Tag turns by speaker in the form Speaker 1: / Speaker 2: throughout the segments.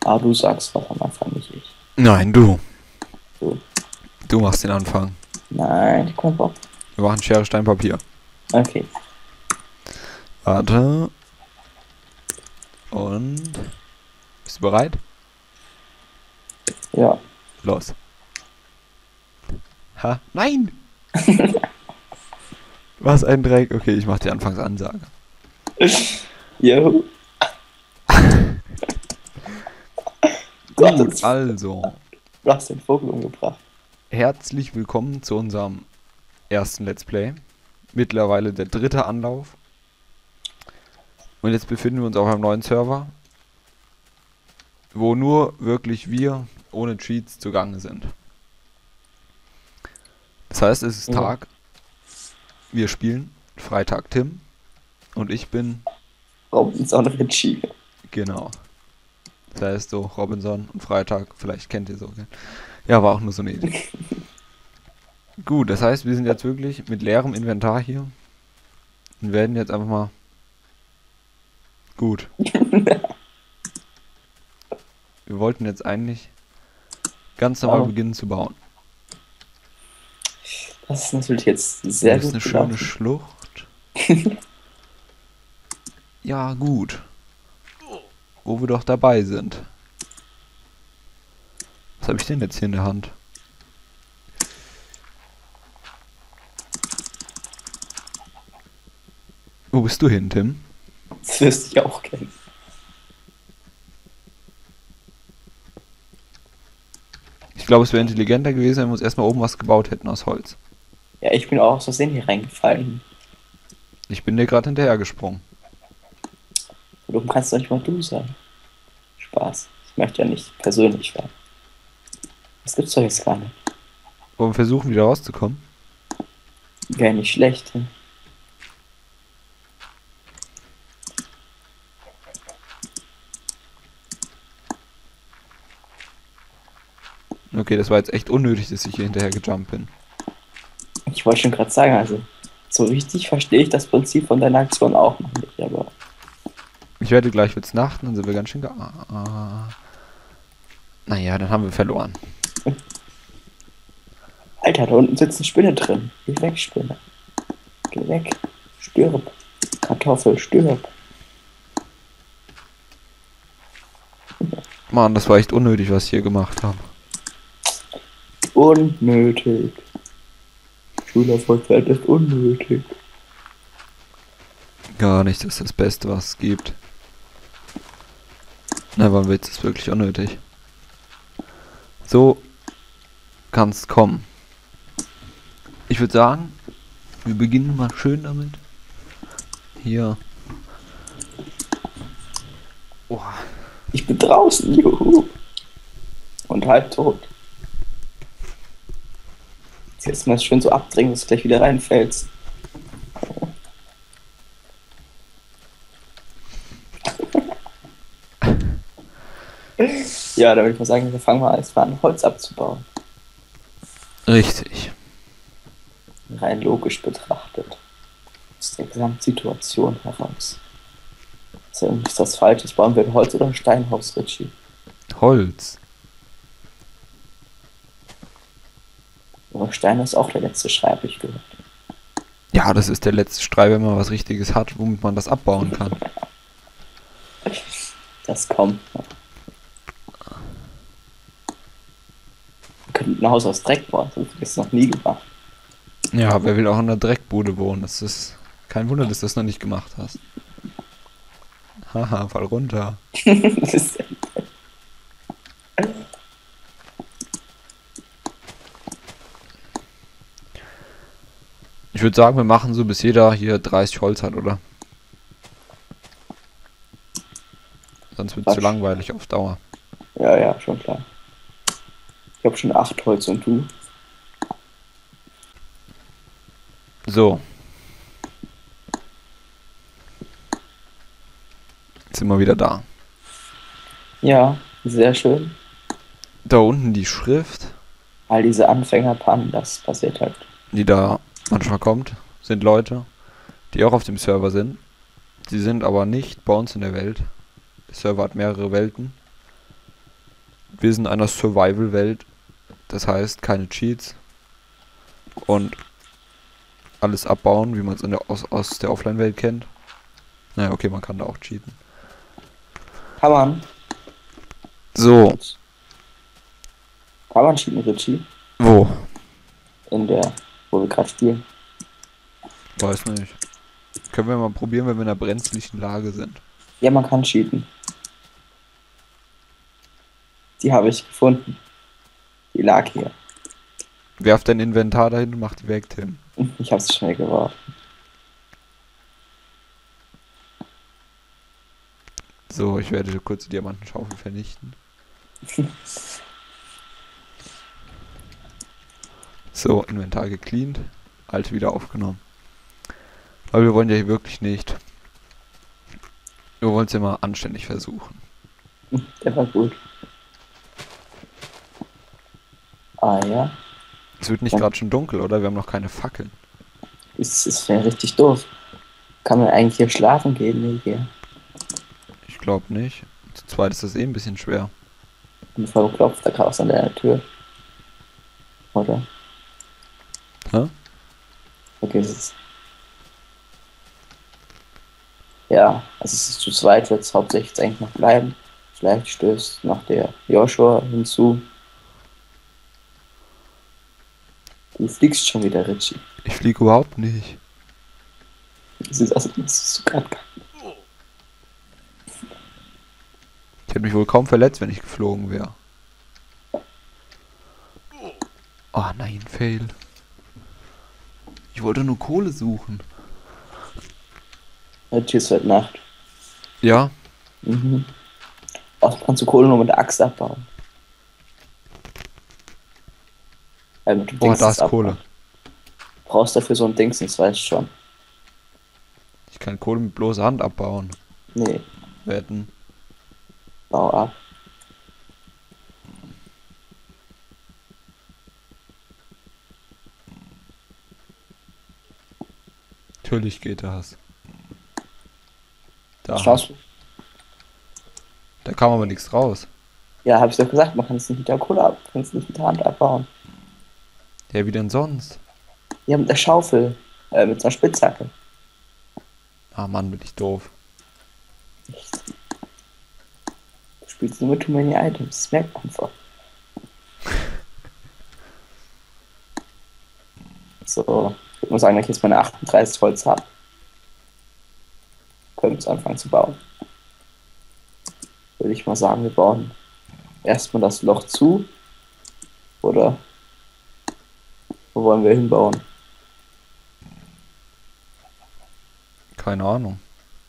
Speaker 1: Aber du sagst was am Anfang, nicht ich.
Speaker 2: Nein, du.
Speaker 1: So.
Speaker 2: Du machst den Anfang.
Speaker 1: Nein, ich komm drauf.
Speaker 2: Wir machen Schere, Stein, Papier.
Speaker 1: Okay.
Speaker 2: Warte. Und... Bist du bereit?
Speaker 1: Ja.
Speaker 2: Los. Ha? Nein! Was ein Dreck. Okay, ich mach die Anfangsansage.
Speaker 1: Jo.
Speaker 2: Gut, also.
Speaker 1: Du hast den Vogel umgebracht.
Speaker 2: Herzlich willkommen zu unserem ersten Let's Play. Mittlerweile der 3. Anlauf. Und jetzt befinden wir uns auf einem neuen Server, wo nur wirklich wir ohne Cheats zugange sind. Das heißt, es ist
Speaker 1: Ja.
Speaker 2: Tag. Wir spielen. Freitag Tim. Und ich bin...
Speaker 1: Robinson Ritchie.
Speaker 2: Genau. Das heißt so Robinson und Freitag. Vielleicht kennt ihr so. Gell? Ja, war auch nur so eine Idee. Gut, das heißt, wir sind jetzt wirklich mit leerem Inventar hier. Und werden jetzt einfach mal... Gut. Wir wollten jetzt eigentlich ganz normal
Speaker 1: Aber-
Speaker 2: beginnen zu bauen.
Speaker 1: Das ist natürlich jetzt sehr
Speaker 2: Das ist
Speaker 1: gut
Speaker 2: eine schöne
Speaker 1: gelaufen.
Speaker 2: Schlucht. Ja, gut. Wo wir doch dabei sind. Was habe ich denn jetzt hier in der Hand? Wo bist du hin, Tim?
Speaker 1: Das wirst du ja auch kennen.
Speaker 2: Ich glaube, es wäre intelligenter gewesen, wenn wir uns erstmal oben was gebaut hätten aus Holz.
Speaker 1: Ja, ich bin auch aus Versehen hier reingefallen.
Speaker 2: Ich bin dir gerade hinterher gesprungen.
Speaker 1: Und oben kannst du nicht mal du sein. Spaß. Ich möchte ja nicht persönlich werden. Das gibt's doch jetzt gar nicht.
Speaker 2: Wollen wir versuchen, wieder rauszukommen?
Speaker 1: Wäre nicht schlecht. Hm?
Speaker 2: Okay, das war jetzt echt unnötig, dass ich hier hinterher gejumpt bin.
Speaker 1: Ich wollte schon gerade sagen, also so richtig verstehe ich das Prinzip von deiner Aktion auch noch nicht, aber
Speaker 2: Ich werde gleich wird's Nacht, dann sind wir ganz schön Naja, dann haben wir verloren.
Speaker 1: Alter, da unten sitzt eine Spinne drin. Geh weg, Spinne. Geh weg. Stirb. Kartoffel, stirb.
Speaker 2: Mann, das war echt unnötig, was ich hier gemacht habe.
Speaker 1: Unnötig. Schulerfolgszeit ist unnötig.
Speaker 2: Gar nicht, das ist das Beste, was es gibt. Na, wann wird es wirklich unnötig? So kann's kommen. Ich würde sagen, wir beginnen mal schön damit. Hier. Oh,
Speaker 1: Ich bin draußen, juhu. Und halb tot. Jetzt mal schön so abdrängen, dass du gleich wieder reinfällst. Ja, da würde ich mal sagen, wir fangen mal erstmal an, Holz abzubauen.
Speaker 2: richtig.
Speaker 1: Rein logisch betrachtet. Aus der Gesamtsituation heraus. Ist das falsch? Bauen wir ein Holz- oder ein Steinhaus, Ritchie?
Speaker 2: Holz.
Speaker 1: Aber Stein ist auch der letzte Schrei, habe ich gehört.
Speaker 2: Ja, das ist der letzte Schrei, wenn man was Richtiges hat, womit man das abbauen kann.
Speaker 1: Das kommt noch. Wir könnten ein Haus aus Dreck bauen, das habe ich jetzt noch nie gemacht.
Speaker 2: Ja, wer will auch in einer Dreckbude wohnen? Das ist kein Wunder, dass du das noch nicht gemacht hast. Haha, fall runter.
Speaker 1: Das ist-
Speaker 2: Ich würde sagen, wir machen so, bis jeder hier 30 Holz hat, oder? Sonst wird es zu
Speaker 1: Quatsch.
Speaker 2: langweilig auf Dauer.
Speaker 1: Ja, ja, schon klar. Ich habe schon 8 Holz und du?
Speaker 2: So. Jetzt sind wir wieder da.
Speaker 1: Ja, sehr schön.
Speaker 2: Da unten die Schrift,
Speaker 1: All diese Anfängerpannen, das passiert halt.
Speaker 2: die da manchmal kommt, sind Leute, die auch auf dem Server sind. Die sind aber nicht bei uns in der Welt. Der Server hat mehrere Welten. Wir sind in einer Survival-Welt. Das heißt, keine Cheats. Und alles abbauen, wie man es aus der Offline-Welt kennt. Naja, okay, man kann da auch cheaten.
Speaker 1: Kann man?
Speaker 2: So,
Speaker 1: Kann man cheaten, Richie?
Speaker 2: wo?
Speaker 1: In der, wo wir gerade spielen.
Speaker 2: Weiß nicht. Können wir mal probieren, wenn wir in einer brenzlichen Lage sind.
Speaker 1: Ja, man kann cheaten. Die habe ich gefunden. Die lag hier.
Speaker 2: Werf dein Inventar dahin und mach die weg, Tim.
Speaker 1: Ich habe sie schnell geworfen.
Speaker 2: So, ich werde kurz die Diamantenschaufel vernichten. So, Inventar gecleant. Alte wieder aufgenommen. Aber wir wollen ja hier wirklich nicht. Wir wollen es ja mal anständig versuchen.
Speaker 1: Der war gut. Ah ja.
Speaker 2: Es wird nicht gerade schon dunkel, oder? Wir haben noch keine Fackeln.
Speaker 1: Ist ja richtig doof. Kann man eigentlich hier schlafen gehen? Nee, hier.
Speaker 2: Ich glaube nicht. Zu zweit ist das ein bisschen schwer.
Speaker 1: Und vor allem klopft da Chaos an der Tür. Oder?
Speaker 2: Hä?
Speaker 1: Vergiss es. Ja, also es ist zu zweit, wird es hauptsächlich jetzt eigentlich noch bleiben. Vielleicht stößt noch der Joshua hinzu. Du fliegst schon wieder, Richie.
Speaker 2: Ich fliege überhaupt nicht.
Speaker 1: Das ist also, das ist gerade.
Speaker 2: Ich hätte mich wohl kaum verletzt, wenn ich geflogen wäre. Oh nein, Fail. Ich wollte nur Kohle suchen.
Speaker 1: Richie, es wird Nacht.
Speaker 2: Ja?
Speaker 1: Mhm. Auch kannst du Kohle nur mit der Axt abbauen. Mit dem
Speaker 2: Boah,
Speaker 1: Dings
Speaker 2: da ist
Speaker 1: abbauen.
Speaker 2: Kohle.
Speaker 1: Brauchst dafür so ein Dings, das weißt du schon.
Speaker 2: Ich kann Kohle mit bloßer Hand abbauen.
Speaker 1: Nee,
Speaker 2: Wetten.
Speaker 1: bau ab.
Speaker 2: Natürlich geht das. Da,
Speaker 1: Chance.
Speaker 2: da kam aber nichts raus.
Speaker 1: Ja, hab ich doch gesagt, man kann es nicht mit der Kohle ab, kann es nicht mit der Hand abbauen.
Speaker 2: Ja, wie denn sonst?
Speaker 1: Ja, mit der Schaufel, mit so einer Spitzhacke.
Speaker 2: Ah Mann, bin ich doof.
Speaker 1: Echt. Du spielst nur mit Too Many Items, das merkt man einfach. So, ich muss sagen, dass ich jetzt meine 38 Holz habe. Können wir jetzt anfangen zu bauen. Würde ich mal sagen, wir bauen erstmal das Loch zu. Oder wo wollen wir hinbauen?
Speaker 2: Keine Ahnung.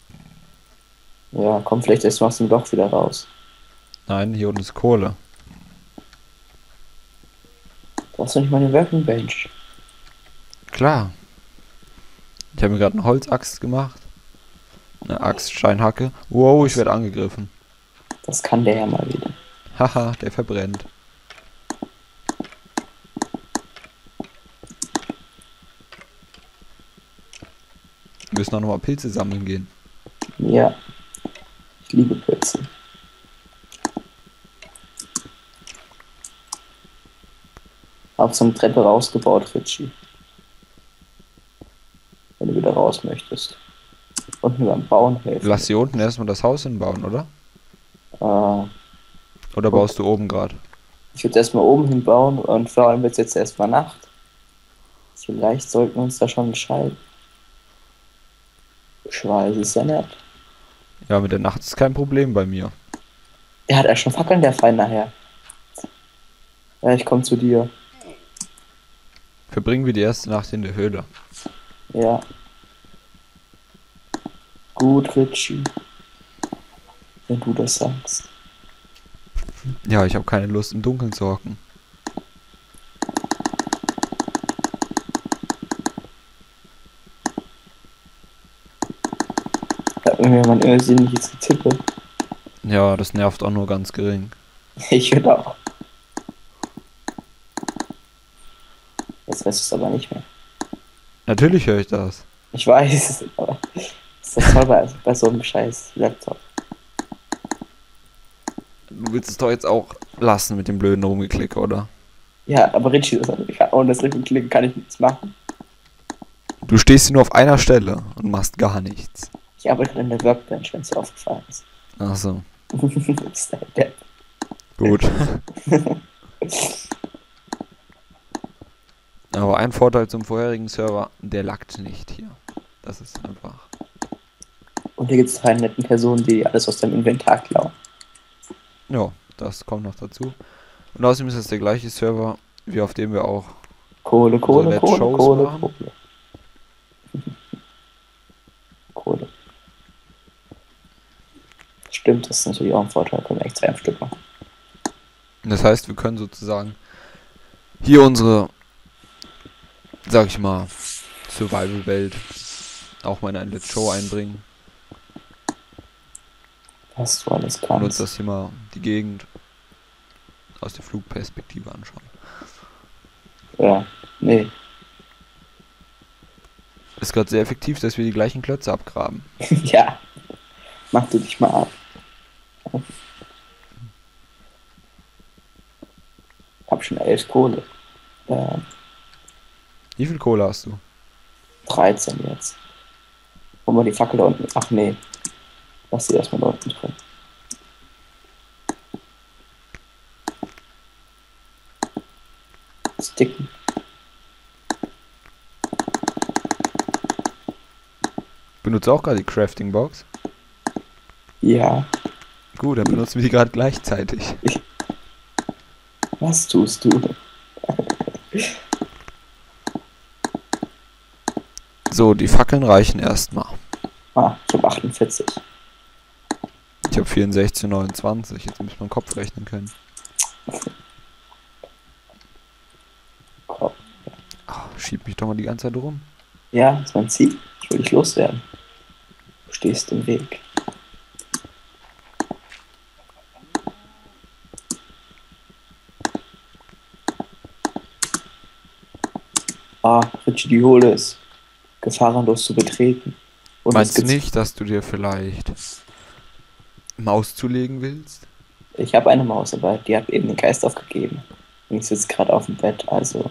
Speaker 1: Ja, komm vielleicht erst mal aus dem Loch wieder raus.
Speaker 2: Nein, hier unten ist Kohle.
Speaker 1: Brauchst du nicht mal eine Working Bench?
Speaker 2: Klar. Ich habe mir gerade eine Holzaxt gemacht. Eine Axt, Steinhacke. Wow, ich werde angegriffen.
Speaker 1: Das kann der ja mal wieder.
Speaker 2: Haha, der verbrennt. Wir müssen auch nochmal Pilze sammeln gehen.
Speaker 1: Ja, ich liebe Pilze. Hab so eine Treppe rausgebaut, Richie. Wenn du wieder raus möchtest. Und mir beim Bauen helfen.
Speaker 2: Lass hier unten erstmal das Haus hinbauen, oder?
Speaker 1: Äh,
Speaker 2: Oder baust du oben gerade?
Speaker 1: Ich würde erstmal oben hinbauen und vor allem wird es jetzt erstmal Nacht. Vielleicht sollten wir uns da schon entscheiden. Ich weiß es ja nicht.
Speaker 2: Ja, mit der Nacht ist kein Problem bei mir.
Speaker 1: Er hat ja schon Fackeln, der Feind nachher. Ja, ich komme zu dir.
Speaker 2: Verbringen wir die erste Nacht in der Höhle.
Speaker 1: Ja. Gut, Richie. Wenn du das sagst.
Speaker 2: Ja, ich habe keine Lust im Dunkeln zu hocken.
Speaker 1: Hört mir mein irrsinniges Getippe.
Speaker 2: Ja, das nervt auch nur ganz gering.
Speaker 1: Ich würde auch. Jetzt weißt du es aber nicht mehr.
Speaker 2: Natürlich höre ich das.
Speaker 1: Ich weiß, aber ist das toll bei so einem scheiß Laptop.
Speaker 2: Du willst es doch jetzt auch lassen mit dem blöden Rumgeklick, oder?
Speaker 1: Ja, aber Richie, ohne das Klicken kann ich nichts machen.
Speaker 2: Du stehst nur auf einer Stelle und machst gar nichts.
Speaker 1: Ich arbeite in der Workbench, wenn es dir aufgefallen ist.
Speaker 2: Ach so.
Speaker 1: Ist der Depp.
Speaker 2: Gut. Aber ein Vorteil zum vorherigen Server, der laggt nicht hier. Das ist einfach.
Speaker 1: Und hier gibt es 3 netten Personen, die alles aus deinem Inventar klauen.
Speaker 2: Ja, das kommt noch dazu. Und außerdem ist es der gleiche Server, wie auf dem wir auch
Speaker 1: Kohle, Kohle,
Speaker 2: Let's
Speaker 1: Kohle,
Speaker 2: Shows
Speaker 1: Kohle,
Speaker 2: machen.
Speaker 1: Kohle. Kohle. Stimmt, das ist natürlich auch ein Vorteil. Können wir echt 2 am Stück machen.
Speaker 2: Das heißt, wir können sozusagen hier unsere, sag ich mal, Survival-Welt auch mal in ein Let's Show einbringen.
Speaker 1: Was du alles
Speaker 2: Und uns
Speaker 1: kannst.
Speaker 2: das hier mal die Gegend aus der Flugperspektive anschauen.
Speaker 1: Ja, nee.
Speaker 2: Ist gerade sehr effektiv, dass wir die gleichen Klötze abgraben.
Speaker 1: Ja. Mach du dich mal ab. Hab schon 11 Kohle.
Speaker 2: Wie viel Kohle hast du?
Speaker 1: 13 jetzt. Wollen wir die Fackel da unten? Ach nee. Lass sie erstmal da unten drin. Sticken.
Speaker 2: Benutzt auch gerade die Crafting Box?
Speaker 1: Ja.
Speaker 2: Gut, dann benutzen wir die gerade gleichzeitig.
Speaker 1: Was tust du?
Speaker 2: So, die Fackeln reichen erstmal.
Speaker 1: Ah, ich habe 48.
Speaker 2: Ich habe 64 und 29. Jetzt muss man Kopf rechnen können.
Speaker 1: Komm.
Speaker 2: Schieb mich doch mal die ganze Zeit rum.
Speaker 1: Ja, das ist mein Ziel. Ich will dich loswerden. Du stehst im Weg. Ah, Richie, die Höhle ist gefahrenlos zu betreten. Und
Speaker 2: Meinst du nicht, dass du dir vielleicht Maus zulegen willst?
Speaker 1: Ich habe eine Maus, aber die hat eben den Geist aufgegeben. Und ich sitze gerade auf dem Bett, also.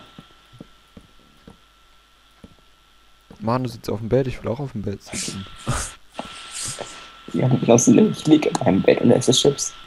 Speaker 2: Mann, du sitzt auf dem Bett, ich will auch auf dem Bett sitzen.
Speaker 1: Ja, ich liege in meinem Bett und esse Chips.